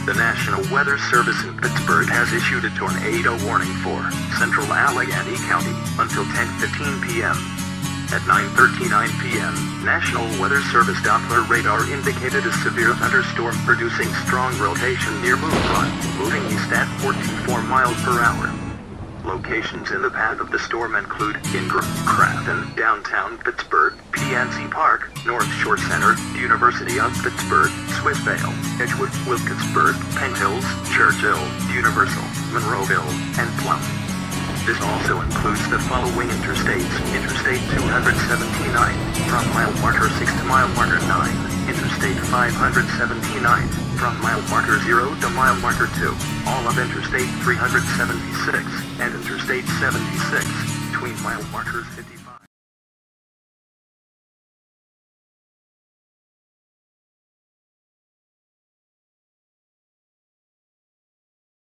The National Weather Service in Pittsburgh has issued a tornado warning for central Allegheny County until 10:15 p.m. At 9:39 p.m., National Weather Service Doppler radar indicated a severe thunderstorm producing strong rotation near Moon Run, moving east at 44 miles per hour. Locations in the path of the storm include Ingram, Crafton, downtown Pittsburgh, PNC Park, North Shore Center, University of Pittsburgh, Swissvale, Edgewood, Wilkinsburg, Penn Hills, Churchill, Universal, Monroeville, and Plum. This also includes the following interstates: Interstate 279, from mile marker 6 to mile marker 9, Interstate 579, from mile marker 0 to mile marker 2, all of Interstate 376, and Interstate 76, between mile markers 50.